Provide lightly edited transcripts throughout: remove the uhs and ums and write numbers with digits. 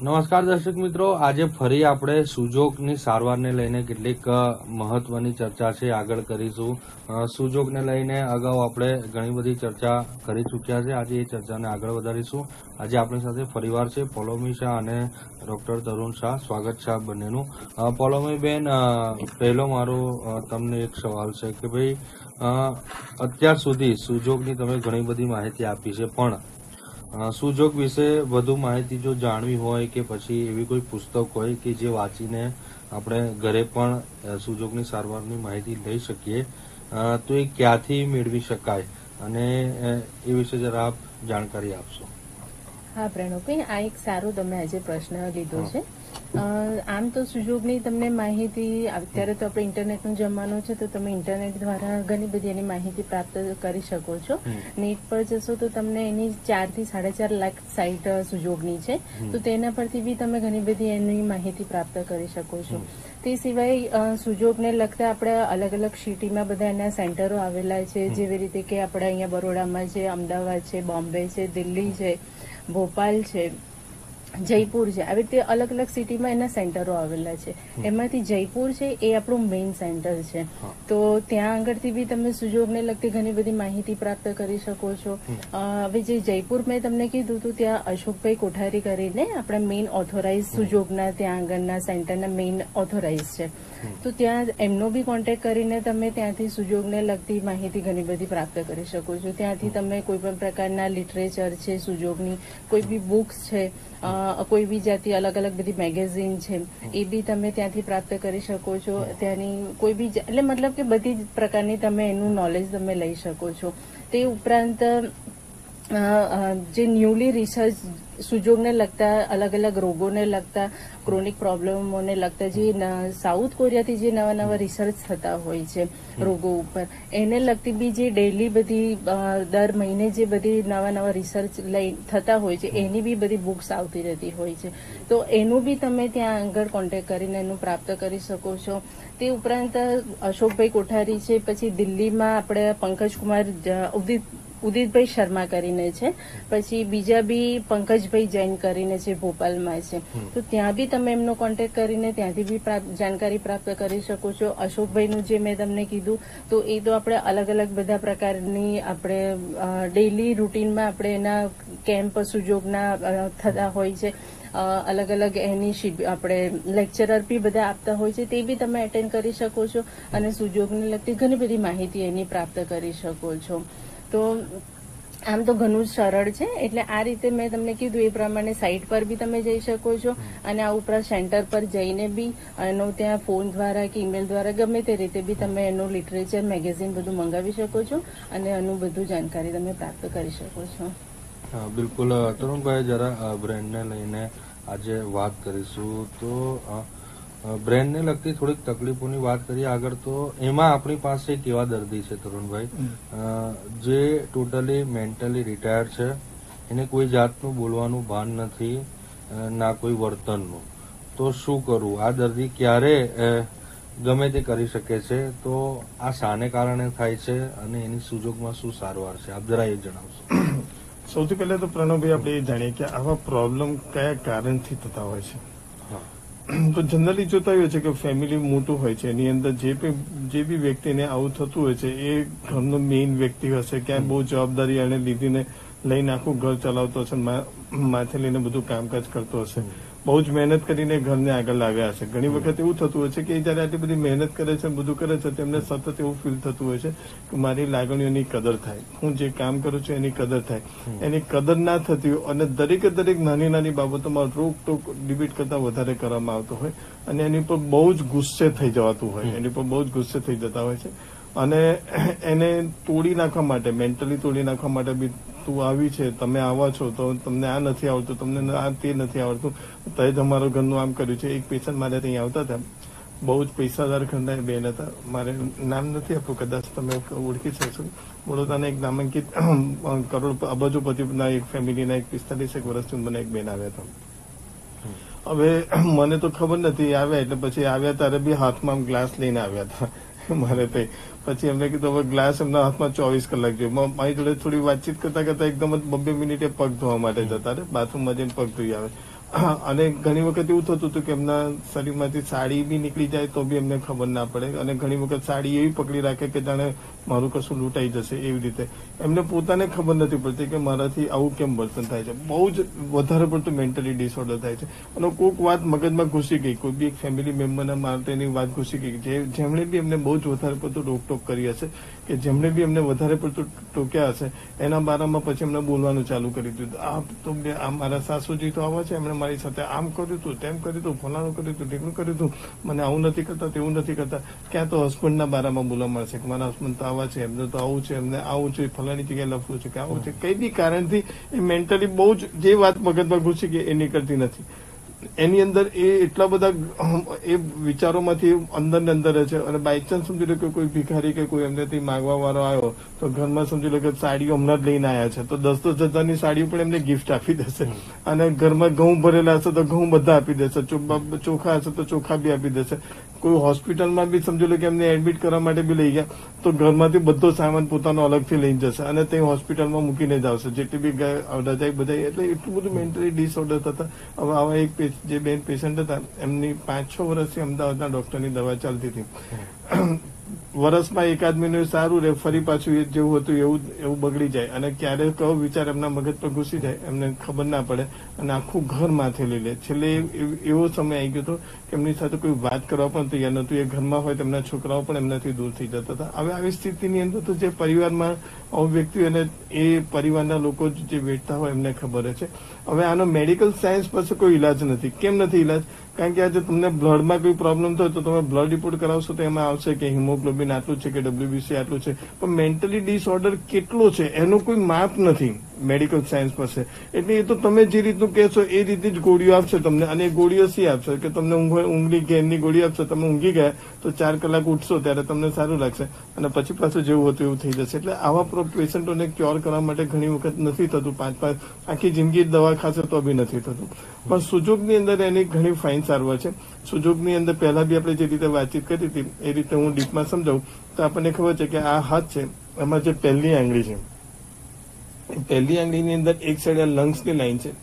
નમસ્કાર દર્શક મિત્રો, આજે ફરી આપણે સુજોગની સારવારને લઈને કેટલીક મહત્વની ચર્ચા છે આગળ કરીશું. સુજોગને લઈને અગાઉ આપણે ઘણી બધી ચર્ચા કરી ચૂક્યા છે. આજે એ ચર્ચાને આગળ વધારીશું. આજે આપણી સાથે ફરીવાર છે પોલોમી શાહ અને ડોક્ટર તરુણ શાહ. સ્વાગત છે આપ બંનેનું. પોલોમી બેન, પહેલો મારો તમને એક સવાલ છે કે ભાઈ, અત્યાર સુધી સુજોગની તમે ઘણી બધી માહિતી આપી છે, પણ સુજોગ વિશે વધુ માહિતી જો જાણવી હોય કે પછી એવી કોઈ પુસ્તક હોય કે જે વાંચીને આપણે ઘરે પણ સુજોગની સારવારની માહિતી લઈ શકીએ, તો એ ક્યાંથી મેળવી શકાય અને એ વિશે જરા આપ જાણકારી આપશો. હા પ્રણવભાઈ, આ એક સારો તમે આજે પ્રશ્ન લીધો છે. આમ તો સુજોગની તમને માહિતી અત્યારે તો આપણે ઇન્ટરનેટનો જમાનો છે, તો તમે ઇન્ટરનેટ દ્વારા ઘણી બધી એની માહિતી પ્રાપ્ત કરી શકો છો. નેટ પર જશો તો તમને એની 4 થી 4.5 લાખ સાઇટ સુજોગની છે, તો તેના પરથી બી તમે ઘણી બધી એની માહિતી પ્રાપ્ત કરી શકો છો. તે સિવાય સુજોગને લગતા આપણે અલગ અલગ સિટીમાં બધા એના સેન્ટરો આવેલા છે, જેવી રીતે કે આપણે અહીંયા બરોડામાં છે, અમદાવાદ છે, બોમ્બે છે, દિલ્હી છે, ભોપાલ છે, જયપુર છે. આવી રીતે અલગ અલગ સિટીમાં એના સેન્ટરો આવેલા છે. એમાંથી જયપુર છે એ આપણું મેઇન સેન્ટર છે, તો ત્યાં આગળથી બી તમે સુજોગને લગતી ઘણી બધી માહિતી પ્રાપ્ત કરી શકો છો. હવે જે જયપુર મેં તમને કીધું હતું, ત્યાં અશોકભાઈ કોઠારી કરીને આપણા મેઇન ઓથોરાઇઝ સુજોગના ત્યાં આગળના સેન્ટરના મેઇન ઓથોરાઇઝ છે, તો ત્યાં એમનો બી કોન્ટેક્ટ કરીને તમે ત્યાંથી સુજોગને લગતી માહિતી ઘણી બધી પ્રાપ્ત કરી શકો છો. ત્યાંથી તમે કોઈ પણ પ્રકારના લિટરેચર છે સુજોગની, કોઈ બી બુક્સ છે, કોઈ બી જાતિ અલગ અલગ બધી મેગેઝીન છે, એ બી તમે ત્યાંથી પ્રાપ્ત કરી શકો છો. ત્યાંની કોઈ બી એટલે મતલબ કે બધી જ પ્રકારની તમે એનું નોલેજ તમે લઈ શકો છો. તે ઉપરાંત જે ન્યૂલી રિસર્ચ સુજોગને લગતા અલગ અલગ રોગોને લગતા ક્રોનિક પ્રોબ્લેમોને લગતા જે સાઉથ કોરિયાથી જે નવા નવા રિસર્ચ થતા હોય છે રોગો ઉપર, એને લગતી બી જે ડેઇલી બધી દર મહિને જે બધી નવા નવા રિસર્ચ લઈ થતા હોય છે, એની બી બધી બુક્સ આવતી રહેતી હોય છે, તો એનું બી તમે ત્યાં આગળ કોન્ટેક્ટ કરીને એનું પ્રાપ્ત કરી શકો છો. તે ઉપરાંત અશોકભાઈ કોઠારી છે, પછી દિલ્હીમાં આપણે પંકજકુમાર ઉદિતભાઈ શર્મા કરીને છે, પછી બીજા બી પંકજભાઈ જૈન કરીને છે, ભોપાલમાં છે, તો ત્યાં બી તમે એમનો કોન્ટેક્ટ કરીને ત્યાંથી બી જાણકારી પ્રાપ્ત કરી શકો છો. અશોકભાઈનું જે મેં તમને કીધું, તો એ તો આપણે અલગ અલગ બધા પ્રકારની આપણે ડેઇલી રૂટીનમાં આપણે એના કેમ્પ સુજોગના થતા હોય છે, અલગ અલગ એની આપણે લેક્ચરર બી બધા આપતા હોય છે, તે બી તમે એટેન્ડ કરી શકો છો અને સુજોગને લગતી ઘણી બધી માહિતી એની પ્રાપ્ત કરી શકો છો. તો આમ તો ઘણું જ સરળ છે. એટલે આ રીતે મેં તમને કીધું એ પ્રમાણે સાઇટ પર બી તમે જઈ શકો છો, અને આ ઉપરાંત સેન્ટર પર જઈને બી એનો ત્યાં ફોન દ્વારા કે ઈમેલ દ્વારા ગમે તે રીતે બી તમે એનું લિટરેચર મેગેઝીન બધું મંગાવી શકો છો અને એનું બધું જાણકારી તમે પ્રાપ્ત કરી શકો છો. હા, બિલકુલ. તરુણભાઈ, જરા બ્રેન્ડને લઈને આજે વાત કરીશું. તો બ્રેનને લગતી થોડીક તકલીફોની વાત કરીએ આગળ. તો એમાં આપણી પાસે એક એવા દર્દી છે તરુણભાઈ, જે ટોટલી મેન્ટલી રિટાયર્ડ છે, એને કોઈ જાતનું બોલવાનું ભાન નથી, ના કોઈ વર્તનનું. તો શું કરવું? આ દર્દી ક્યારે ગમે તે કરી શકે છે, તો આ શાને કારણે થાય છે અને એની સુજોગમાં શું સારવાર છે, આપ જરા એ જણાવશો. સૌથી પહેલા તો પ્રણવભાઈ આપણે એ જાણીએ કે આવા પ્રોબ્લેમ કયા કારણથી થતા હોય છે. તો જનરલી જોતા હોય છે કે ફેમિલી મોટું હોય છે, એની અંદર જે બી વ્યક્તિને આવું થતું હોય છે એ ઘરનો મેઇન વ્યક્તિ હશે, ક્યાંય બહુ જવાબદારી એને લીધીને લઈને આખું ઘર ચલાવતો હશે, માથે લઈને બધું કામકાજ કરતો હશે, બહુ જ મહેનત કરીને ઘરને આગળ લાવ્યા હશે. ઘણી વખત એવું થતું હોય છે કે જયારે આટલી બધી મહેનત કરે છે, બધું કરે છે, તેમને સતત એવું ફીલ થતું હોય છે કે મારી લાગણીઓની કદર થાય, હું જે કામ કરું છું એની કદર થાય. એની કદર ના થતી હોય અને દરેકે દરેક નાની નાની બાબતોમાં રોકટોક ડિબેટ કરતા વધારે કરવામાં આવતો હોય અને એની પર બહુ જ ગુસ્સે થઈ જવાતું હોય, એની પર બહુ જ ગુસ્સે થઈ જતા હોય છે. અને એને તોડી નાખવા માટે, મેન્ટલી તોડી નાખવા માટે બી, તું આવી છે, તમે આવા છો, તો તમને આ નથી આવડતું, તમને આ તે નથી આવડતું, તો જ અમારું ઘરનું આમ કર્યું છે. એક પેશન્ટ મારે ત્યાં આવતા હતા, બહુ જ પૈસાદાર ઘરના બેન હતા, મારે નામ નથી આપવું, કદાચ તમે ઓળખી શકશો. વડોદરાના એક નામાંકિત કરોડ અબજોપતિના એક ફેમિલીના એક 45 વર્ષથી મને એક બેન આવ્યા હતા. હવે મને તો ખબર નથી, આવ્યા એટલે પછી આવ્યા ત્યારે બી હાથમાં ગ્લાસ લઈને આવ્યા હતા મારે તે. પછી એમને કીધું હવે ગ્લાસ એમના હાથમાં 24 કલાક જોઈએ. મારી જોડે થોડી વાતચીત કરતા કરતા એકદમ જ 2 મિનિટે પગ ધોવા માટે જતા રહે, બાથરૂમમાં જઈને પગ ધોઈ આવે. અને ઘણી વખત એવું થતું હતું કે એમના શરીરમાંથી સાડી બી નીકળી જાય તો બી એમને ખબર ના પડે, અને ઘણી વખત સાડી એવી પકડી રાખે કે જાણે મારું કશું લૂંટાઈ જશે એવી રીતે. એમને પોતાને ખબર નથી પડતી કે મારાથી આવું કેમ વર્તન થાય છે. બહુ જ વધારે પડતું મેન્ટલી ડિસઓર્ડર થાય છે. અને કોઈક વાત મગજમાં ઘૂસી ગઈ, કોઈ બી એક ફેમિલી મેમ્બરના માટેની વાત ઘૂસી ગઈ, જેમણે બી એમને બહુ જ વધારે પડતું રોકટોક કરી હશે, કે જેમણે બી એમને વધારે પડતું ટોક્યા હશે, એના બારામાં પછી એમને બોલવાનું ચાલુ કરી દીધું. આ મારા સાસુજી તો આવા છે, એમણે મારી સાથે આમ કર્યું હતું, તેમ કર્યું હતું, ફલાણું કર્યું હતું, ઢીકણું કર્યું હતું, મને આવું નથી કરતા, તેવું નથી કરતા. ક્યાં તો હસબન્ડના બારામાં બોલવા મળશે કે મારા હસબન્ડ તો આવા છે, એમને તો આવું છે, એમને આવું છે, ફલાણી જગ્યાએ લફડું છે, કે આવું છે. કઈ બી કારણથી એ મેન્ટલી બહુ જ જે વાત મગજમાં ઘૂસી ગઈ એ નીકળતી નથી. એની અંદર એ એટલા બધા એ વિચારોમાંથી અંદર ને અંદર છે. અને બાયચાન્સ સમજી લો કે કોઈ ભિખારી કે કોઈ એમનેથી માગવા વાળો આવ્યો તો ઘરમાં સમજી લો કે સાડીઓ હમણાં જ લઈને આવ્યા છે, તો 10-10 હજારની સાડીઓ પણ એમને ગિફ્ટ આપી દેશે. અને ઘરમાં ઘઉં ભરેલા હશે તો ઘઉં બધા આપી દેશે, ચોખા હશે તો ચોખા બી આપી દેશે. કોઈ હોસ્પિટલમાં બી સમજી લો કે એમને એડમિટ કરવા માટે બી લઈ ગયા તો ઘરમાંથી બધો સામાન પોતાનો અલગથી લઈને જશે અને તે હોસ્પિટલમાં મૂકીને જ આવશે, જેટલી બી રજાઈ બધાઈ. એટલે એટલું બધું મેન્ટલી ડિસઓર્ડર થતા. હવે આવા એક જે બેન પેશન્ટ હતા, એમની 5-6 વર્ષથી અમદાવાદના ડોક્ટરની દવા ચાલતી હતી. વર્ષમાં એકાદ મહિનો સારું રહે, ફરી પાછું જેવું હતું એવું બગડી જાય, અને ક્યારે કયો વિચાર એમના મગજ પર ઘૂસી જાય એમને ખબર ના પડે, અને આખું ઘર માથે લઈ લે. છેલ્લે એવો સમય આવી ગયો હતો કે એમની સાથે કોઈ વાત કરવા પણ તૈયાર નતું. એ ઘરમાં હોય તેમના છોકરાઓ પણ એમનાથી દૂર થઈ જતા હતા. હવે આવી સ્થિતિની અંદર તો જે પરિવારમાં આવું વ્યક્તિ અને એ પરિવારના લોકો જે વેઠતા હોય એમને ખબર છે. હવે આનો મેડિકલ સાયન્સ પાસે કોઈ ઇલાજ નથી. કેમ નથી ઇલાજ? કારણ કે આજે તમને બ્લડમાં કોઈ પ્રોબ્લેમ થયો તો તમે બ્લડ રિપોર્ટ કરાવશો તો એમાં આવશે કે હિમોગ્લોબિન આટલું છે, કે WBC આટલું છે. પણ મેન્ટલી ડિસઓર્ડર કેટલો છે એનું કોઈ માપ નથી મેડિકલ સાયન્સ પાસે. એટલે એ તો તમે જે રીતનું કહેશો એ રીતની જ ગોળીઓ આપશે તમને, અને એ ગોળીઓ સી આપશે કે તમને ઊંઘની ઘેરની ગોળી આપશે, તમે ઊંઘી ગયા તો 4 કલાક ઉઠશો ત્યારે તમને સારું લાગશે, અને પછી પાછું જેવું હતું એવું થઈ જશે. એટલે આવા પેશન્ટોને ક્યોર કરવા માટે ઘણી વખત નથી થતું. 5 આખી જિંદગી દવા ખાશે તો બી નથી થતું. પણ સુજોગની અંદર એની ઘણી ફાઇન સારવાર છે. સુજોગની અંદર પહેલા બી આપણે જે રીતે વાતચીત કરી હતી એ રીતે હું ડીપમાં સમજાવું તો આપણને ખબર છે કે આ હાથ છે, એમાં જે પહેલી આંગળી છે, પહેલી આંગળીની અંદર એક સાઈડ લંગ્સની લાઈન છે,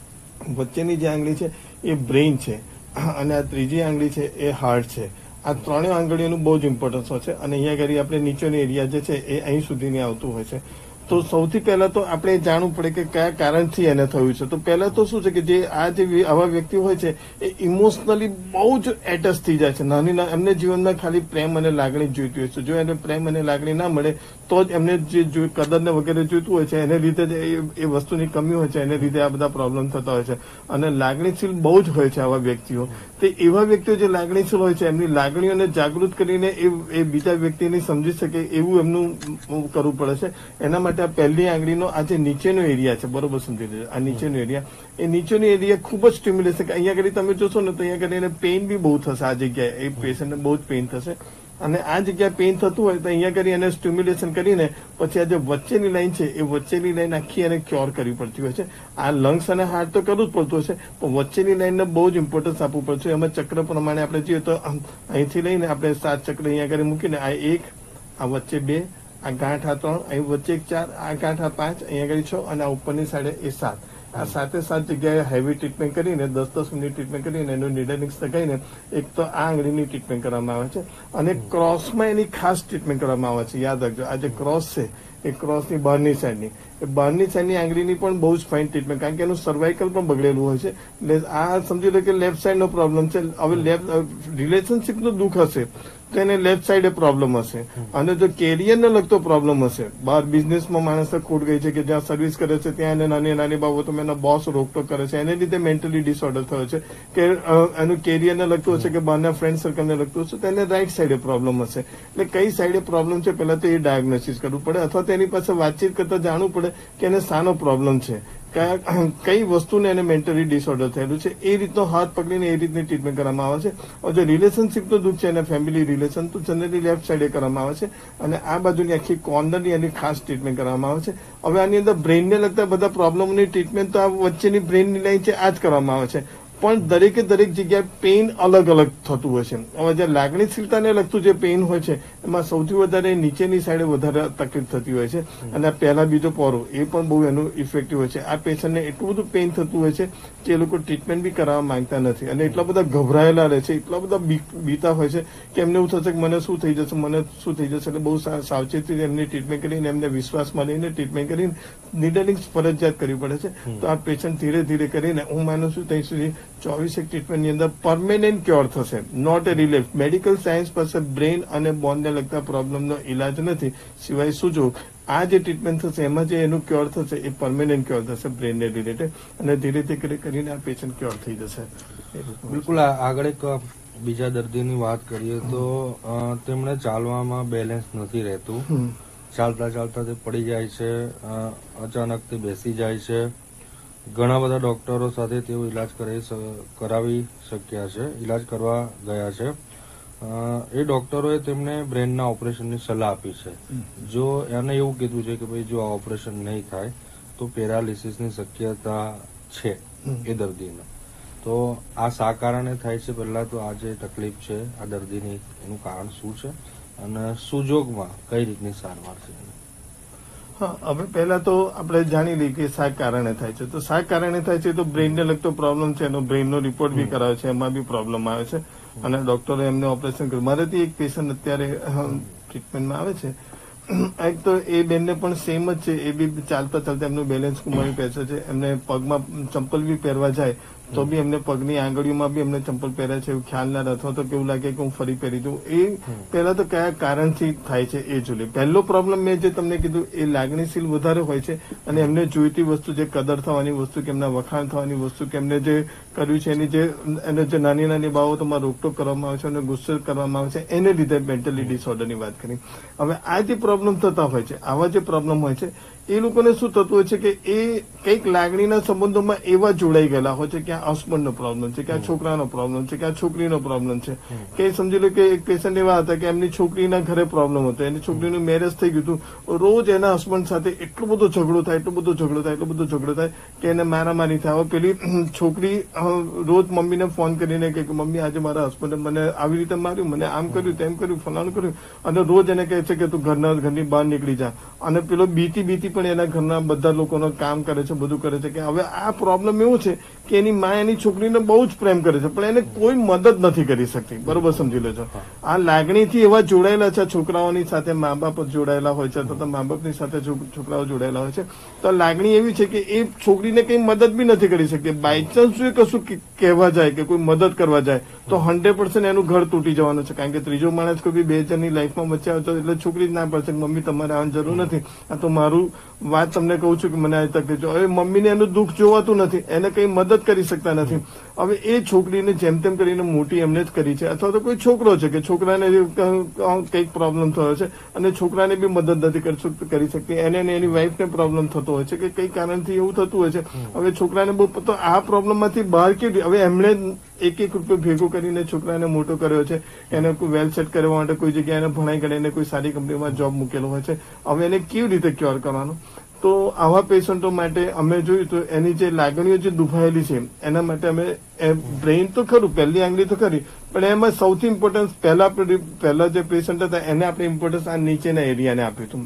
વચ્ચેની જે આંગળી છે એ બ્રેઇન છે, અને આ ત્રીજી આંગળી છે એ હાર્ટ છે. આ ત્રણેય આંગળીઓનું બહુ જ ઇમ્પોર્ટન્સ હોય છે. અને અહીંયા આગળ આપણે નીચેનો એરિયા જે છે એ અહીં સુધીની આવતું હોય છે. તો સૌથી પહેલા તો આપણે જાણવું પડે કે કયા કારણથી એને થયું છે. તો પહેલા તો શું છે કે જે આવા વ્યક્તિ હોય છે એ ઇમોશનલી બહુ જ એટેચ થઈ જાય છે. એમને જીવનમાં ખાલી પ્રેમ અને લાગણી જ જોઈતી હોય છે. જો એને પ્રેમ અને લાગણી ના મળે તો જ એમને જે કદરને વગેરે જોઈતું હોય છે, એને લીધે એ વસ્તુની કમી હોય છે, એને લીધે આ બધા પ્રોબ્લેમ થતા હોય છે. અને લાગણીશીલ બહુ જ હોય છે આવા વ્યક્તિઓ. તે એવા વ્યક્તિઓ જે લાગણીશીલ હોય છે એમની લાગણીઓને જાગૃત કરીને એ બીજા વ્યક્તિને સમજી શકે એવું એમનું કરવું પડે છે. એના માટે આ પહેલી આંગળીનો આ જે નીચેનો એરિયા છે, બરોબર સમજી લેજો, આ નીચેનો એરિયા, એ નીચેનો એરિયા ખૂબ જ સ્ટિમ્યુલેશન. અહીંયા આગળ તમે જોશો ને તો અહીંયા આગળ એને પેઇન બી બહુ થશે. આ જગ્યાએ એ પેશન્ટને બહુ જ પેઇન થશે. અને આ જગ્યાએ પેઇન થતું હોય તો અહીંયા કરી એને સ્ટિમ્યુલેશન કરીને પછી આ જે વચ્ચેની લાઈન છે એ વચ્ચેની લાઈન આખી એને ક્યોર કરવી પડતી હોય છે. આ લંગ્સ અને હાર્ટ તો કરવું જ પડતું હોય છે, પણ વચ્ચેની લાઈનને બહુ જ ઇમ્પોર્ટન્સ આપવું પડશે. એમાં ચક્ર પ્રમાણે આપણે જોઈએ તો અહીંથી લઈને આપણે 7 ચક્ર અહીંયા આગળ મૂકીને આ 1, આ વચ્ચે 2, આ ગાંઠ આ 3, અહીં વચ્ચે 4, આ ગાંઠ આ 5, અહીંયા આગળ 6, અને આ ઉપરની સાઈડે એ 7. આ 7 જગ્યાએ હેવી ટ્રીટમેન્ટ કરીને 10-10 મિનિટ ટ્રીટમેન્ટ કરીને એનું નીડલિંગ્સ લગાવીને એક તો આ આંગળીની ટ્રીટમેન્ટ કરવામાં આવે છે, અને ક્રોસમાં એની ખાસ ટ્રીટમેન્ટ કરવામાં આવે છે. યાદ રાખજો, આ જે ક્રોસ છે એ ક્રોસની બહારની સાઈડની, એ બહારની સાઈડની આંગળીની પણ બહુ જ ફાઇન ટ્રીટમેન્ટ, કારણ કે એનું સર્વાઇકલ પણ બગડેલું હોય છે. એટલે આ સમજી લો કે લેફ્ટ સાઈડનો પ્રોબ્લેમ છે. હવે રિલેશનશીપનું દુઃખ હશે તો એને લેફ્ટ સાઈડે પ્રોબ્લેમ હશે, અને જો કેરિયરને લગતો પ્રોબ્લેમ હશે, બહાર બિઝનેસમાં માણસને ખોટ ગઈ છે કે જ્યાં સર્વિસ કરે છે ત્યાં એને નાની નાની બાબતોમાં એના બોસ રોકટોક કરે છે, એને લીધે મેન્ટલી ડિસઓર્ડર થયો છે, કે એનું કેરિયરને લગતું હશે કે બહારના ફ્રેન્ડ સર્કલને લગતું હશે તો એને રાઈટ સાઈડે પ્રોબ્લેમ હશે. એટલે કઈ સાઈડે પ્રોબ્લેમ છે પહેલા તો એ ડાયગ્નોસિસ કરવું પડે, અથવા તેની પાસે વાતચીત કરતા જાણવું પડે કે એને શાનો પ્રોબ્લેમ છે, કઈ વસ્તુને એને મેન્ટલી ડિસઓર્ડર થયેલું છે. એ રીતનો હાથ પકડીને એ રીતની ટ્રીટમેન્ટ કરવામાં આવે છે. જો રિલેશનશીપનો દુઃખ છે અને ફેમિલી રિલેશન તો જનરલી લેફ્ટ સાઈડે કરવામાં આવે છે, અને આ બાજુની આખી કોર્નરની એની ખાસ ટ્રીટમેન્ટ કરવામાં આવે છે. હવે આની અંદર બ્રેઇનને લગતા બધા પ્રોબ્લેમની ટ્રીટમેન્ટ તો આ વચ્ચેની બ્રેઇનની લાઈન છે આ જ કરવામાં આવે છે, પણ દરેક જગ્યાએ પેઇન અલગ અલગ થતું હોય છે. હવે જે લાગણીશીલતાને લગતું જે પેઇન હોય છે એમાં સૌથી વધારે નીચેની સાઈડે વધારે તકલીફ થતી હોય છે, અને પહેલા બીજો પોરો એ પણ બહુ એનું ઇફેક્ટિવ હોય છે. આ પેશન્ટને એટલું બધું પેઇન થતું હોય છે કે એ લોકો ટ્રીટમેન્ટ બી કરાવવા માંગતા નથી, અને એટલા બધા ગભરાયેલા રહે છે, એટલા બધા બીતા હોય છે કે એમને એવું થશે કે મને શું થઈ જશે. એટલે બહુ સાવચેતી એમની ટ્રીટમેન્ટ કરીને એમને વિશ્વાસમાં લઈને ટ્રીટમેન્ટ કરીને નીડલિંગ ફરજિયાત કરવી પડે છે. તો આ પેશન્ટ ધીરે ધીરે કરીને હું માનું છું ત્યાં સુધી 24 ટ્રીટમેન્ટની અંદર પરમેનન્ટ ક્યોર થશે, not a relief. Medical science પાસે બ્રેઇન અને બોનને લગતા પ્રોબ્લેમનો ઇલાજ નથી સિવાય સુજોગ. આ જે ટ્રીટમેન્ટ થશે એમાં જે એનું ક્યોર થશે એ પરમેનન્ટ ક્યોર થશે બ્રેઇનને રિલેટેડ, અને ધીરે ધીરે કરીને આ પેશન્ટ ક્યોર થઈ જશે. બિલકુલ. આગળ એક બીજા દર્દીની વાત કરીએ તો તેમણે ચાલવામાં બેલેન્સ નથી રહેતું, ચાલતા ચાલતા તે પડી જાય છે, અચાનક તે બેસી જાય છે. ઘણા બધા ડોક્ટરો સાથે તેઓ ઈલાજ કરાવી શક્યા છે, ઈલાજ કરવા ગયા છે. એ ડોક્ટરોએ તેમને બ્રેનના ઓપરેશનની સલાહ આપી છે. જો એને એવું કીધું છે કે ભાઈ જો આ ઓપરેશન નહીં થાય તો પેરાલિસિસની શક્યતા છે એ દર્દીને. તો આ શા કારણે થાય છે? પહેલા તો આ જે તકલીફ છે આ દર્દીની, એનું કારણ શું છે અને સુજોગમાં કઈ રીતની સારવાર છે? હા, હવે પહેલા તો આપણે જાણી લઈએ કે શા કારણે થાય છે. તો શા કારણે થાય છે તો બ્રેઇનને લગતો પ્રોબ્લેમ છે, એનો બ્રેઇનનો રિપોર્ટ બી કરાવે છે, એમાં બી પ્રોબ્લેમ આવે છે, અને ડોક્ટરે એમને ઓપરેશન કર્યું. મારેથી એક પેશન્ટ અત્યારે ટ્રીટમેન્ટમાં આવે છે. એક તો એ બેનને પણ સેમ જ છે, એ બી ચાલતા ચાલતા એમનું બેલેન્સ ગુમાવી બેસે છે. એમને પગમાં ચંપલ બી પહેરવા જાય તો બી એમને પગની આંગળીઓમાં બી એમને ચંપલ પહેરે છે, એવું ખ્યાલ ના રહે, અથવા તો કેવું લાગે કે હું ફરી પહેરી દઉં. એ પહેલા તો કયા કારણથી થાય છે એ જોઈએ. પહેલો પ્રોબ્લેમ મેં જે તમને કીધું એ લાગણીશીલ વધારે હોય છે, અને એમને જોઈતી વસ્તુ, જે કદર થવાની વસ્તુ, કે એમના વખાણ થવાની વસ્તુ, કે એમને જે કર્યું છે એની જે નાની નાની બાબતોમાં રોકટોક કરવામાં આવે છે અને ગુસ્સો કરવામાં આવે છે, એને લીધે મેન્ટલી ડિસઓર્ડરની વાત કરી. હવે આ જે પ્રોબ્લેમ થતા હોય છે, આવા જે પ્રોબ્લેમ હોય છે, એ લોકોને શું થતું હોય છે કે એ કંઈક લાગણીના સંબંધોમાં એવા જોડાઈ ગયેલા હોય છે કે આ હસબન્ડનો પ્રોબ્લેમ છે, કે આ છોકરાનો પ્રોબ્લેમ છે, કે આ છોકરીનો પ્રોબ્લેમ છે. કે સમજી લો કે એક પેશન્ટ એવા હતા કે એમની છોકરીના ઘરે પ્રોબ્લેમ હતો, એની છોકરીનું મેરેજ થઈ ગયું હતું. રોજ એના હસબન્ડ સાથે એટલો બધો ઝઘડો થાય કે એને મારામારી થાય. હવે પેલી છોકરી રોજ મમ્મીને ફોન કરીને કે મમ્મી આજે મારા હસબન્ડે મને આવી રીતે માર્યું, મને આમ કર્યું, તેમ કર્યું, ફલાણું કર્યું, અને રોજ એને કહે છે કે તું ઘરની બહાર નીકળી જા. અને પેલો બીતી પણ એના ઘરના બધા લોકોનો કામ કરે છે, બધું કરે છે. કે હવે આ પ્રોબ્લેમ એવું છે કે એની મા એની છોકરીને બહુ જ પ્રેમ કરે છે, પણ એને કોઈ મદદ નથી કરી શકતી. બરોબર, સમજી લેજો. આ લાગણીથી એવા જોડાયેલા છે, છોકરાઓની સાથે મા બાપ જોડાયેલા હોય છે, અથવા મા બાપની સાથે છોકરાઓ જોડાયેલા હોય છે. તો લાગણી એવી છે કે એ છોકરીને કઈ મદદ બી નથી કરી શકતી. બાયચાન્સ જો કશું કહેવા જાય કે કોઈ મદદ કરવા જાય તો 100% એનું ઘર તૂટી જવાનું છે, કારણ કે ત્રીજો માણસ કોઈ બી બે જણની લાઈફમાં વચ્ચે આવતો એટલે છોકરી જ ના પડશે કે મમ્મી તમારે આવવાની જરૂર નથી, આ તો મારું વાત તમને કહું છું કે મને આ તકલીફ છે. હવે મમ્મીને એનું દુઃખ જોવાતું નથી, એને કઈ મદદ કરી શકતા નથી. હવે એ છોકરીને જેમ તેમ કરીને મોટી એમને જ કરી છે, અથવા તો કોઈ છોકરો છે કે છોકરાને કંઈક પ્રોબ્લેમ થયો છે અને છોકરાને બી મદદ નથી કરી શકતી, એને એની વાઈફને પ્રોબ્લેમ થતો હોય છે કે કઈ કારણથી એવું થતું હોય છે. હવે છોકરાને બહુ, તો આ પ્રોબ્લેમમાંથી બહાર કેવી, હવે એમણે એક રૂપિયો ભેગો કરીને છોકરાને મોટો કર્યો છે, એને કોઈ વેલ સેટ કરવા માટે કોઈ જગ્યાએ એને ભણાઈ કરીને કોઈ સારી કંપનીમાં જોબ મૂકેલો હોય છે. હવે એને કેવી રીતે ક્યોર કરવાનો? તો આવા પેશન્ટો માટે અમે જોયું તો એની જે લાગણીઓ જે દુભાયેલી છે એના માટે અમે બ્રેઇન તો ખરું, પહેલી આંગળી તો ખરી, પણ એમાં સૌથી ઇમ્પોર્ટન્સ પહેલા જે પેશન્ટ હતા એને આપણે ઇમ્પોર્ટન્સ આ નીચેના એરિયાને આપ્યું હતું.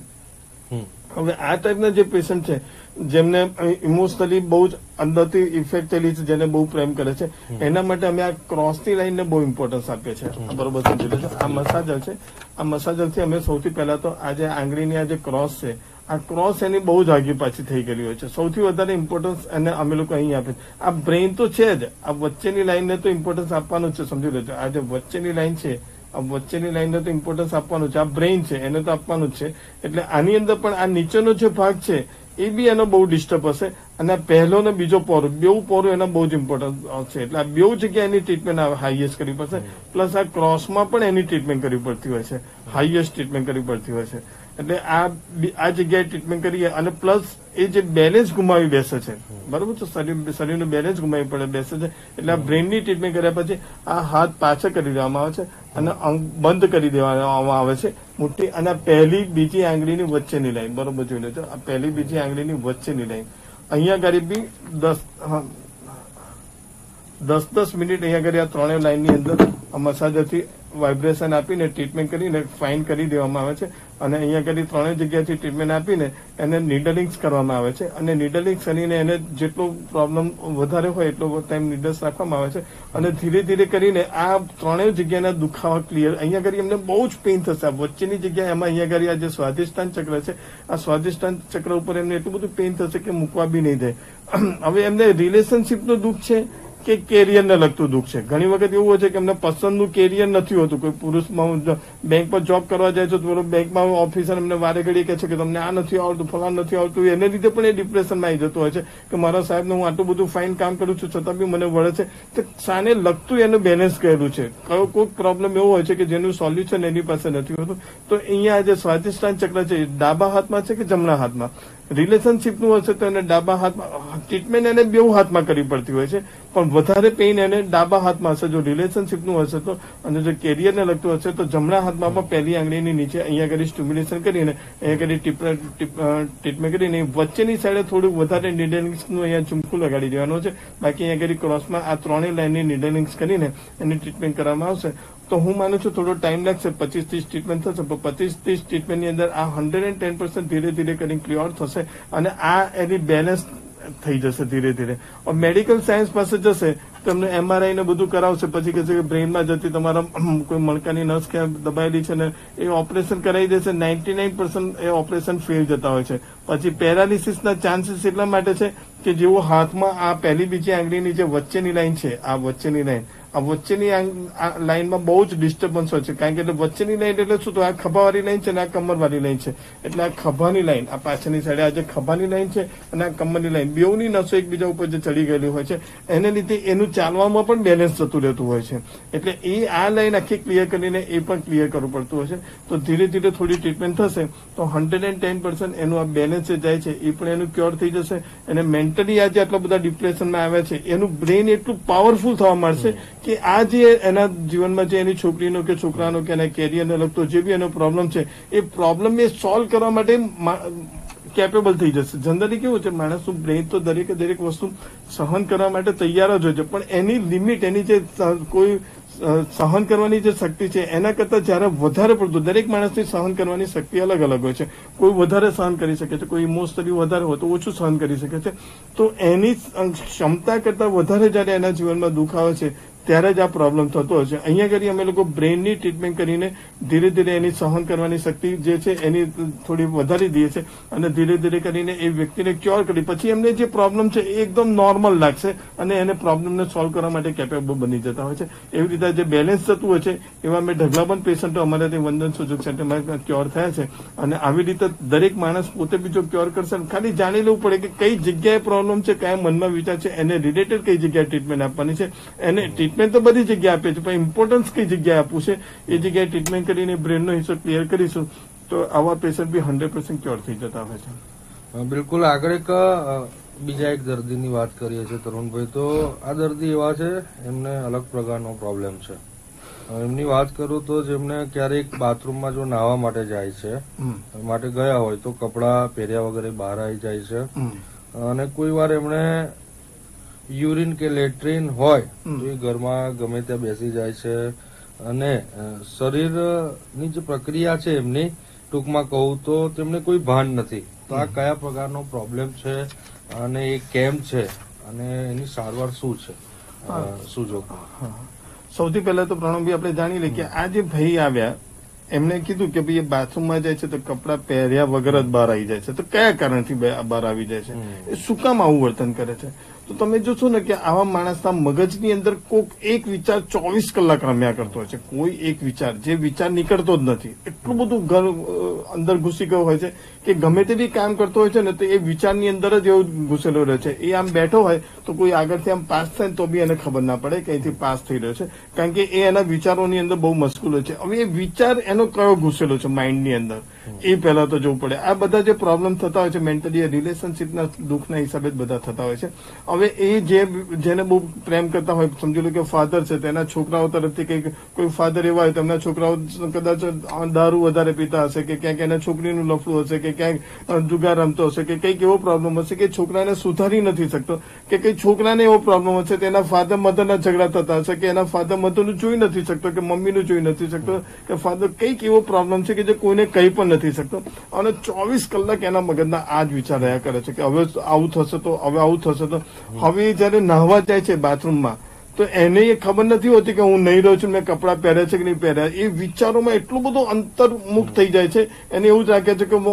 હવે આ ટાઈપના જે પેશન્ટ છે જેમને ઇમોશનલી બહુ જ અંદરથી ઇફેક્ટ થયેલી છે, જેને બહુ પ્રેમ કરે છે, એના માટે અમે આ ક્રોસની લાઈનને બહુ ઇમ્પોર્ટન્સ આપીએ છીએ. બરોબર સમજી લેજો. આ મસાજર છે, આ મસાજરથી અમે સૌથી પહેલા તો આ જે આંગળીની આ જે ક્રોસ છે, આ ક્રોસ એની બહુ જ આગી પાછી થઈ ગયેલી હોય છે. સૌથી વધારે ઇમ્પોર્ટન્સ એને અમે લોકો અહીં આપીએ. આ બ્રેઇન તો છે જ, આ વચ્ચેની લાઈનને તો ઇમ્પોર્ટન્સ આપવાનું જ છે, સમજી લેજો. આ જે વચ્ચેની લાઈન છે, આ વચ્ચેની લાઈનને તો ઇમ્પોર્ટન્સ આપવાનું છે. આ બ્રેઇન છે એને તો આપવાનું જ છે. એટલે આની અંદર પણ આ નીચેનો જે ભાગ છે એ બી એનો બહુ ડિસ્ટર્બ હશે, અને આ પહેલો ને બીજો પોરો, બેઉ પોરો એનો બહુ જ ઇમ્પોર્ટન્ટ છે. એટલે આ બેઉ જગ્યાએ એની ટ્રીટમેન્ટ હાઈએસ્ટ કરવી પડશે. પ્લસ આ ક્રોસમાં પણ એની ટ્રીટમેન્ટ કરવી પડતી હોય છે, હાઈએસ્ટ ટ્રીટમેન્ટ કરવી પડતી હોય છે. એટલે આ જગ્યાએ ટ્રીટમેન્ટ કરીએ, અને પ્લસ એ જે બેલેન્સ ગુમાવી બેસે છે, બરોબર છે, શરીરનું બેલેન્સ ગુમાવી બેસે છે, એટલે આ બ્રેઇનની ટ્રીટમેન્ટ કર્યા પછી આ હાથ પાછા કરી દેવામાં આવે છે અને બંધ કરી દેવામાં આવે છે મુઠ્ઠી, અને પહેલી બીજી આંગળીની વચ્ચેની લાઈન, બરોબર જોઈ લેજો. આ પહેલી બીજી આંગળીની વચ્ચેની લાઈન અહીંયા ગરીબી 10, 10 મિનિટ અહીંયા આગળ આ ત્રણેય લાઈનની અંદર મસાજરથી વાઇબ્રેશન આપીને ટ્રીટમેન્ટ કરીને ફાઇન કરી દેવામાં આવે છે અને અહીંયા આગળ ત્રણેય જગ્યાથી ટ્રીટમેન્ટ આપીને એને નીડલિંગ્સ કરવામાં આવે છે અને નીડલિંગ્સ કરીને એને જેટલો પ્રોબ્લેમ વધારે હોય એટલો ટાઈમ નીડલ્સ રાખવામાં આવે છે અને ધીરે ધીરે કરીને આ ત્રણેય જગ્યાના દુખાવા ક્લિયર અહીંયા આગળ એમને બહુ જ પેઇન થશે આ વચ્ચેની જગ્યા એમાં અહીંયા આગળ આ જે સ્વાધિષ્ઠાન ચક્ર છે આ સ્વાધિષ્ઠાન ચક્ર ઉપર એમને એટલું બધું પેઇન થશે કે મૂકવા બી નહીં થાય હવે એમને રિલેશનશીપનું દુઃખ છે કે કેરિયરને લગતું દુઃખ છે ઘણી વખત એવું હોય છે કે એમને પસંદનું કેરિયર નથી હોતું કોઈ પુરુષમાં બેંક પર જોબ કરવા જાય છે તો બેંકમાં ઓફિસર એમને વારે ઘડી કહે છે કે તમને આ નથી આવડતું ફલાણ નથી આવડતું એને લીધે પણ એ ડિપ્રેશનમાં આવી જતો હોય છે કે મારા સાહેબને હું આટલું બધું ફાઇન કામ કરું છું છતાં બી મને વળે છે તો સાને લગતું એનું બેલેન્સ કરેલું છે કોઈ પ્રોબ્લેમ એવો હોય છે કે જેનું સોલ્યુશન એની પાસે નથી હોતું તો અહીંયા જે સ્વાધિષ્ઠાન ચક્ર છે ડાબા હાથમાં છે કે જમણા હાથમાં રિલેશનશીપનું હશે તો એને ડાબા હાથમાં ટ્રીટમેન્ટ એને બેઉ હાથમાં કરવી પડતી હોય છે પણ વધારે પેઇન એને ડાબા હાથમાં હશે જો રિલેશનશીપનું હશે તો અને જો કેરિયરને લગતું હશે તો જમણા હાથમાં પણ પહેલી આંગળીની નીચે અહીંયા આગળ સ્ટિમ્યુલેશન કરીને અહીંયા આગળ ટ્રીટમેન્ટ કરીને વચ્ચેની સાઈડે થોડું વધારે નીડલિંગ્સનું અહીંયા ચૂમકું લગાડી દેવાનું છે બાકી અહીંયા આગળ ક્રોસમાં આ ત્રણેય લાઈનની નીડલિંગ્સ કરીને એની ટ્રીટમેન્ટ કરવામાં આવશે તો હું માનું છું થોડો ટાઈમ લાગશે 25-30 ટ્રીટમેન્ટ થશે પણ 25-30 ટ્રીટમેન્ટની અંદર આ 110% ધીરે ધીરે કરીને ક્લિયર થશે અને આ એની બેલેન્સ થઈ જશે ધીરે ધીરે મેડિકલ સાયન્સ પાસે જશે તો એમને એમઆરઆઈ ને બધું કરાવશે પછી કહે છે કે બ્રેઇનમાં જતી તમારા કોઈ મણકાની નસ ક્યાં દબાયેલી છે ને એ ઓપરેશન કરાવી દેશે 99% એ ઓપરેશન ફેલ જતા હોય છે પછી પેરાલિસિસના ચાન્સીસ એટલા માટે છે કે જેવો હાથમાં આ પહેલી બીજી આંગળીની જે વચ્ચેની લાઈન છે આ વચ્ચેની લાઈન આ વચ્ચેની લાઈનમાં બહુ જ ડિસ્ટર્બન્સ હોય છે કારણ કે એટલે વચ્ચેની લાઈન એટલે શું તો આ ખભાવાળી લાઈન છે અને આ કમરવાળી લાઈન છે એટલે આ ખભાની લાઈન આ પાછળની સાઈડે આ જે ખભાની લાઈન છે અને આ કમરની લાઈન બેઉની નસો એકબીજા ઉપર જે ચડી ગયેલી હોય છે એને લીધે એનું ચાલવામાં પણ બેલેન્સ જતું રહેતું હોય છે એટલે એ આ લાઈન આખી ક્લિયર કરીને એ પણ ક્લિયર કરવું પડતું હોય છે તો ધીરે ધીરે થોડી ટ્રીટમેન્ટ થશે તો 110% એનું આ બેલેન્સ જે જાય છે એ પણ એનું ક્યોર થઈ જશે અને મેન્ટલી આજે આટલા બધા ડિપ્રેશનમાં આવ્યા છે એનું બ્રેઇન એટલું પાવરફુલ થવા માંડશે કે આ જે એના જીવનમાં જે એની છોકરીનો કે છોકરાનો કે એના કેરિયરને લગતો જે બી એનો પ્રોબ્લેમ છે એ પ્રોબ્લેમ એ સોલ્વ કરવા માટે કેપેબલ થઈ જશે જનરલી કેવું છે માણસનું બ્રેઇન તો દરેકે દરેક વસ્તુ સહન કરવા માટે તૈયાર જ હોય છે પણ એની લિમિટ એની જે કોઈ સહન કરવાની જે શક્તિ છે એના કરતા જયારે વધારે પડતું દરેક માણસની સહન કરવાની શક્તિ અલગ અલગ હોય છે કોઈ વધારે સહન કરી શકે છે કોઈ ઇમોશનલી વધારે હોય તો ઓછું સહન કરી શકે છે તો એની ક્ષમતા કરતા વધારે જયારે એના જીવનમાં દુઃખ આવે છે ત્યારે જ આ પ્રોબ્લેમ થતો હોય છે અહીંયા કરી અમે લોકો બ્રેઇનની ટ્રીટમેન્ટ કરીને ધીરે ધીરે એની સહન કરવાની શક્તિ જે છે એની થોડી વધારી દઈએ છે અને ધીરે ધીરે કરીને એ વ્યક્તિને ક્યોર કરી પછી એમને જે પ્રોબ્લેમ છે એ એકદમ નોર્મલ લાગશે અને એને પ્રોબ્લેમને સોલ્વ કરવા માટે કેપેબલ બની જતા હોય છે એવી રીતે જે બેલેન્સ થતું હોય છે એવા મેં ઢગલાબંધ પેશન્ટો અમારે ત્યાં વંદન સુજોગ સેન્ટરમાં ક્યોર થયા છે અને આવી રીતે દરેક માણસ પોતે બી જો ક્યોર કરશે ખાલી જાણી લેવું પડે કે કઈ જગ્યાએ પ્રોબ્લેમ છે કયા મનમાં વિચાર છે એને રિલેટેડ કઈ જગ્યાએ ટ્રીટમેન્ટ આપવાની છે એને ટ્રીટમેન્ટ તો બધી જગ્યાએ આપે છે પણ ઇમ્પોર્ટન્સ કઈ જગ્યાએ આપવું છે એ જગ્યાએ ટ્રીટમેન્ટ કરીને બ્રેનનો હિસ્સો ક્લિયર કરીશું તો આવા પેશન્ટ બી 100% ક્યોર થઈ જતા હોય છે બિલકુલ આગળ એક બીજા એક દર્દીની વાત કરીએ છીએ તરુણભાઈ તો આ દર્દી એવા છે એમને અલગ પ્રકારનો પ્રોબ્લેમ છે એમની વાત કરું તો જેમને ક્યારેક બાથરૂમમાં જો નાહવા માટે જાય છે માટે ગયા હોય તો કપડા પહેર્યા વગર બહાર આવી જાય છે અને કોઈ વાર એમણે યુરિન કે લેટ્રિન હોય તો એ ઘરમાં ગમે ત્યાં બેસી જાય છે અને શરીરની જે પ્રક્રિયા છે એમની ટૂંકમાં કહું તો તેમને કોઈ ભાન નથી તો આ કયા પ્રકારનો પ્રોબ્લેમ છે અને એ કેમ છે અને એની સારવાર શું છે સુજોગ સૌથી પહેલા તો પ્રણવભાઈ આપણે જાણી લઈએ કે આ જે ભાઈ આવ્યા એમને કીધું કે ભાઈ એ બાથરૂમમાં જાય છે તો કપડા પહેર્યા વગર જ બહાર આવી જાય છે તો કયા કારણથી બહાર આવી જાય છે એ શું કામ આવું વર્તન કરે છે તો તમે જોશો ને કે આવા માણસના મગજની અંદર કોઈક એક વિચાર 24 કલાક રમ્યા કરતો હોય છે કોઈ એક વિચાર જે વિચાર નીકળતો જ નથી એટલું બધું અંદર ઘૂસી ગયો હોય છે કે ગમે તે બી કામ કરતો હોય છે ને તો એ વિચારની અંદર જ એવો ઘૂસેલો રહે છે એ આમ બેઠો હોય તો કોઈ આગળથી આમ પાસ થાય તો બી એને ખબર ના પડે કે અહીંથી પાસ થઈ રહ્યો છે કારણ કે એ એના વિચારોની અંદર બહુ મશગુલ હોય છે હવે એ વિચાર એનો કયો ઘૂસેલો છે માઇન્ડની અંદર એ પહેલા તો જોવું પડે. આ બધા જે પ્રોબ્લેમ થતા હોય છે મેન્ટલી રિલેશનશીપના દુઃખના હિસાબે જ બધા થતા હોય છે. હવે એ જેને બહુ પ્રેમ કરતા હોય, સમજી લો કે ફાધર છે, તેના છોકરાઓ તરફથી કંઈક કોઈ ફાધર એવા હોય તેમના છોકરાઓ કદાચ દારૂ વધારે પીતા હશે, કે ક્યાંક એના છોકરીનું લફડું હશે, કે ક્યાંક જુગાર રમતો હશે, કે કંઈક એવો પ્રોબ્લેમ હશે કે છોકરાને સુધારી નથી શકતો, કે કઈ છોકરાને એવો પ્રોબ્લેમ હશે તેના ફાધર મધરના ઝઘડા થતા હશે, કે એના ફાધર મધરનું જોઈ નથી શકતો, કે મમ્મીનું જોઈ નથી શકતો, કે ફાધર કંઈક એવો પ્રોબ્લેમ છે કે જે કોઈને કહી પણ નથી શકતો, અને 24 કલાક એના મગજના આ જ વિચાર રહ્યા કરે છે કે હવે આવું થશે તો, હવે આવું થશે તો. હવે જયારે નાહવા જાય છે બાથરૂમમાં તો એને એ ખબર નથી હોતી કે હું નહીં રહ્યો છું, મેં કપડાં પહેર્યા છે કે નહીં પહેર્યા. એ વિચારોમાં એટલું બધું અંતર્મુખ થઈ જાય છે. એને એવું જ રાખે છે કે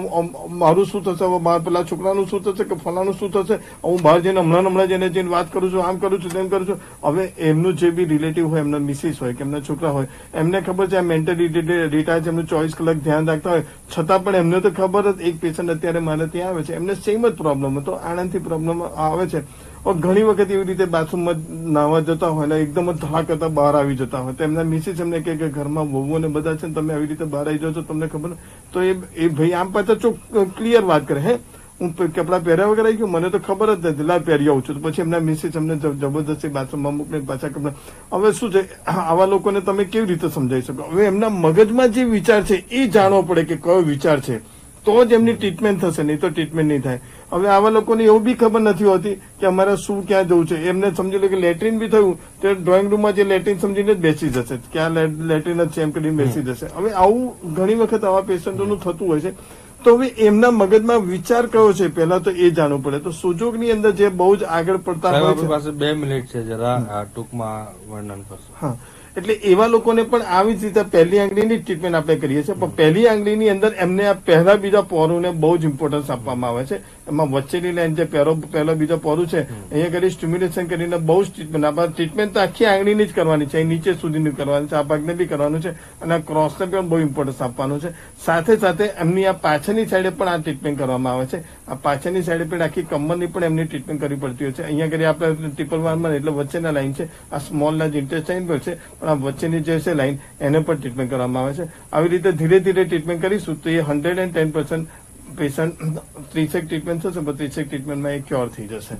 મારું શું થશે, પેલા છોકરાનું શું થશે, કે ફલાનું શું થશે, હું બહાર જઈને હમણાં જઈને વાત કરું છું, આમ કરું છું, તેમ કરું છું. હવે એમનું જે બી રિલેટિવ હોય, એમના મિસિસ હોય કે એમના છોકરા હોય, એમને ખબર છે આ મેન્ટલી રિટાયર છે, એમનું 24 કલાક ધ્યાન રાખતા હોય, છતાં પણ એમને તો ખબર જ. એક પેશન્ટ અત્યારે મારે ત્યાં આવે છે, એમને સેમ જ પ્રોબ્લેમ હતો, આણંદથી પ્રોબ્લેમ આવે છે. ઘણી વખત એવી રીતે બાથરૂમમાં નાહવા જતા હોય ને એકદમ જ ધડા કરતા બહાર આવી જતા હોય તો એમના મિસિસ એમને કહે કે ઘરમાં વહુઓ ને બધા છે ને તમે આવી રીતે બહાર આવી જાઓ છો, તમને ખબર. તો એ ભાઈ આમ પાછા ક્લિયર વાત કરે, હે હું કપડા પહેર્યા વગર આવી ગયું, મને તો ખબર જ નથી, લા પહેરી આવું છું. તો પછી એમના મિસિસ એમને જબરદસ્તી બાથરૂમમાં મૂકીને પાછા કપડા. હવે શું છે, આવા લોકોને તમે કેવી રીતે સમજાવી શકો? હવે એમના મગજમાં જે વિચાર છે એ જાણવો પડે કે કયો વિચાર છે, તો જ એમની ટ્રીટમેન્ટ થશે, નહીં તો ટ્રીટમેન્ટ નહીં થાય. હવે આવા લોકોને એવું બી ખબર નથી હોતી કે અમારે શું ક્યાં જવું છે. એમને સમજી લો કે લેટ્રિન બી થયું તો ડ્રોઈંગ રૂમમાં જે લેટ્રિન સમજીને જ બેસી જશે, ક્યાં લેટ્રિન જ છે એમ કરીને બેસી જશે. હવે આવું ઘણી વખત આવા પેશન્ટોનું થતું હોય છે. તો હવે એમના મગજમાં વિચાર કયો છે પહેલા તો એ જાણવું પડે. તો સુજોગની અંદર જે બહુ જ આગળ પડતા હોય છે, પાસે 2 મિનિટ છે, જરા ટૂંકમાં વર્ણન કરશો. હા, એટલે એવા લોકોને પણ આવી જ રીતે પહેલી આંગળીની ટ્રીટમેન્ટ આપણે કરીએ છીએ. પણ પહેલી આંગળીની અંદર એમને આ પહેલા બીજા પોરોને બહુ જ ઇમ્પોર્ટન્સ આપવામાં આવે છે. એમાં વચ્ચેની લાઈન જે પહેલા બીજા પોરું છે અહીંયા કરી સ્ટિમ્યુલેશન કરીને બહુ જ ટ્રીટમેન્ટ આપણે ટ્રીટમેન્ટ તો આખી આંગળીની જ કરવાની છે, નીચે સુધીની કરવાની છે, આ ભાગને બી કરવાનું છે, અને આ ક્રોસને પણ બહુ ઇમ્પોર્ટન્સ આપવાનું છે. સાથે સાથે એમની આ પાછળની સાઈડે પણ આ ટ્રીટમેન્ટ કરવામાં આવે છે. આ પાછળની સાઈડે પણ આખી કમરની પણ એમની ટ્રીટમેન્ટ કરવી પડતી હોય છે. અહીંયા કરી આપણે ટ્રિપલ વારમાં એટલે વચ્ચેના લાઈન છે, આ સ્મોલના જે ઇન્ટેસ્ટાઇન પર છે, પણ આ વચ્ચેની જે છે લાઈન એને પણ ટ્રીટમેન્ટ કરવામાં આવે છે. આવી રીતે ધીરે ધીરે ટ્રીટમેન્ટ કરીશું તો એ 110% પેશન્ટ 30 ટ્રીટમેન્ટ થશે, 30 ટ્રીટમેન્ટમાં એ ક્યોર થઈ જશે.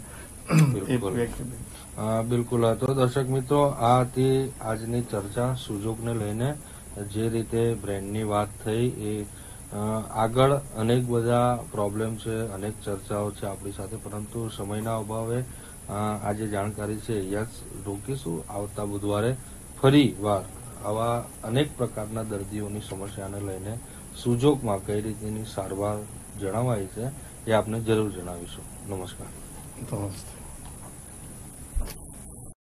બિલકુલ. તો દર્શક મિત્રો, આ હતી આજની ચર્ચા સુજોગને લઈને. જે રીતે બ્રેનની વાત થઈ એ આગળ અનેક બધા પ્રોબ્લેમ છે, અનેક ચર્ચાઓ છે આપણી સાથે, પરંતુ સમયના અભાવે આ જે જાણકારી છે અહીંયા જ રોકીશું. આવતા બુધવારે ફરી વાર આવા અનેક પ્રકારના દર્દીઓની સમસ્યાને લઈને સુજોગમાં કઈ રીતની સારવાર જણાવાય છે એ આપને જરૂર જણાવીશું. નમસ્કાર. નમસ્તે.